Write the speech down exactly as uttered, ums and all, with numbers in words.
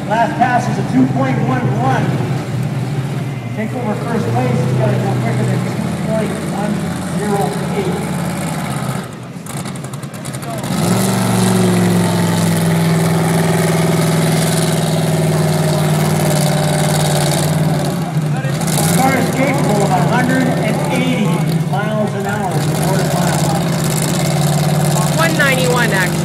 Last pass is a two point one one. Take over first place, he's got to go quicker than two point one zero eight. The car is capable of one hundred eighty miles an hour, quarter mile. one ninety-one actually.